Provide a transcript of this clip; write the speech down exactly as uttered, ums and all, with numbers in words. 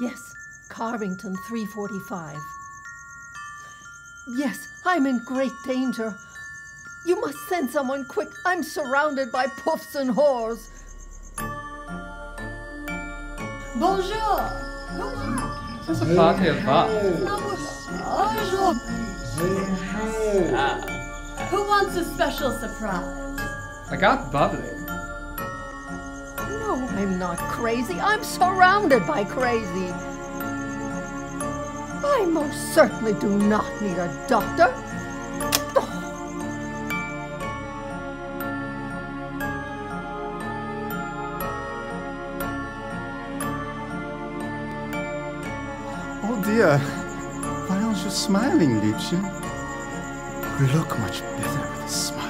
Yes, Carvington three forty-five. Yes, I'm in great danger. You must send someone quick. I'm surrounded by puffs and whores. Bonjour! It's a party of fun. Bonjour! Ah. Who wants a special surprise? I got bubbly. No, I'm not crazy. I'm surrounded by crazy. I most certainly do not need a doctor. Oh dear, why aren't you smiling, Liebchen? You look much better with a smile.